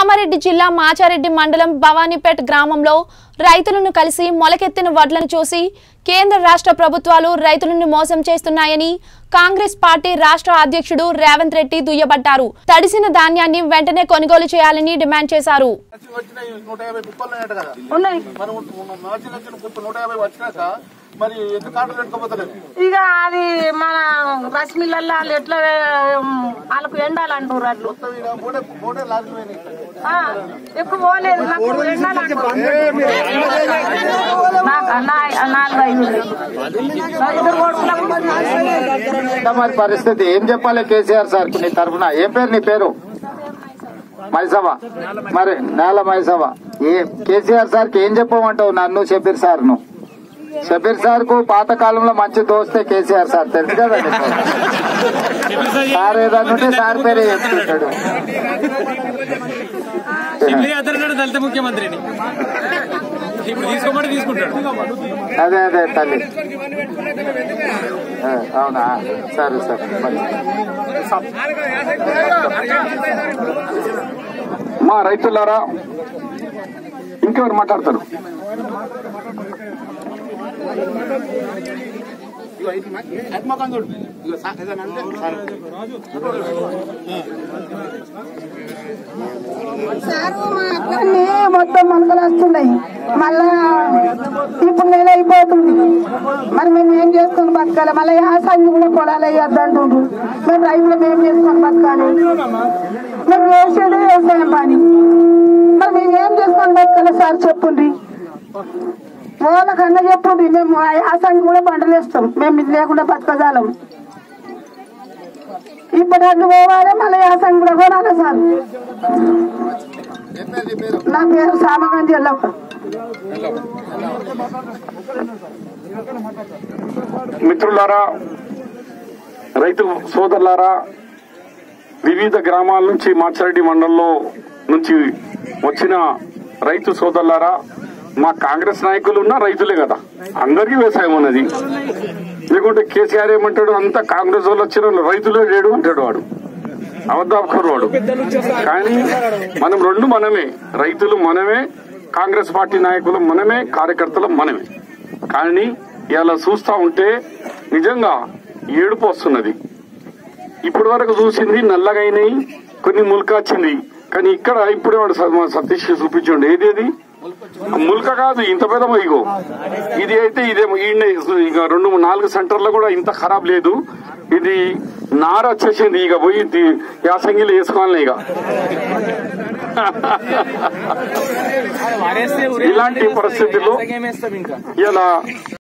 కామారెడ్డి జిల్లా మాచారెడ్డి మండలం భవానీపేట్ గ్రామంలో రైతులను కలిసి మొలకెత్తిన వడ్లను చూసి కేంద్ర రాష్ట్ర ప్రభుత్వాలు రైతులను మోసం చేస్తున్నాయని కాంగ్రెస్ పార్టీ రాష్ట్ర అధ్యక్షుడు రేవంత్ రెడ్డి దుయ్యబట్టారు. తడిసిన ధాన్యాన్ని వెంటనే కొనుగోలు చేయాలని డిమాండ్ చేశారు. ఇక అది మన రైస్ మిల్లల్లో వాళ్ళు ఎట్లా వాళ్ళకు ఎండాలంటారు అట్లు ఎక్కువ పోలేదు నాకు ఎండాలంటారు. మరి పరిస్థితి ఏం చెప్పాలి కేసీఆర్ సార్ నీ తరఫున? ఏం పేరు నీ పేరు? మైసవ. మరి నేల మైసవ. కేసీఆర్ సార్ కి ఏం చెప్పమంటావు నన్ను షబీర్ సార్ ను? షబీర్ సార్ కు పాత కాలంలో మంచి దోస్తే కేసీఆర్ సార్ తెలుసు కదండి. సార్ ఏదన్నుంటే సార్ పేరే చెప్తుంటాడు. దళిత ముఖ్యమంత్రిని తీసుకోమంటే తీసుకుంటాడు. అదే అదే తల్లి. అవునా? సరే సరే. మా రైతులారా ఇంకెవరు మాట్లాడతారు? మొత్తం మొలకలు వస్తున్నాయి. మళ్ళా ఇప్పుడు నెల అయిపోతుంది. మరి మేము ఏం చేసుకుని బతకాలి? మళ్ళీ యాసంగి కూడా పొలాలు వేయొద్దంటుండ్రు. మేము రైతులు ఏం చేసుకొని బతకాలి? మేము వేసేది వ్యవసాయం పని. మరి మేము ఏం చేసుకొని బతకాలి సార్ చెప్పుండ్రి. వాళ్ళకన్నా చెప్పుండ్రి. మేము యాసంగి కూడా పంటలు వేస్తాం. మేము ఇది లేకుండా బతకజాలం. ఇప్పుడు అడ్డు పోవాలి, మళ్ళీ యాసంగి కూడా కొనాలి సార్. నా పేరు సామగంజి ఎల్లప్ప. మిత్రులారా, రైతు సోదరులారా, వివిధ గ్రామాల నుంచి మాచారెడ్డి మండలంలో నుంచి వచ్చిన రైతు సోదరులారా, మా కాంగ్రెస్ నాయకులు ఉన్న రైతులే కదా, అందరికీ వ్యవసాయం ఉన్నది. లేకుంటే కేసీఆర్ ఏమంటాడు, అంతా కాంగ్రెస్ వాళ్ళు వచ్చిన రైతులే లేడు అంటాడు. వాడు అబద్ధాపరు వాడు. కానీ మనం రెండు మనమే, రైతులు మనమే, కాంగ్రెస్ పార్టీ నాయకులు మనమే, కార్యకర్తలు మనమే. కానీ ఇలా చూస్తా ఉంటే నిజంగా ఏడుపు వస్తున్నది. ఇప్పటి వరకు చూసింది నల్లగైనాయి, కొన్ని ముల్క వచ్చింది. కానీ ఇక్కడ ఇప్పుడే వాడు సతీష్ చూపించండి. ఏదేది ముల్క కాదు, ఇంత పెద్ద ఇగో ఇది అయితే ఇదేమో ఇక 2-4 సెంటర్లో కూడా ఇంత ఖరాబ్ లేదు. ఇది నార వచ్చేసింది. ఇక పోయి యాసంగిలు వేసుకోవాలి. ఇక ఇలాంటి పరిస్థితుల్లో ఇలా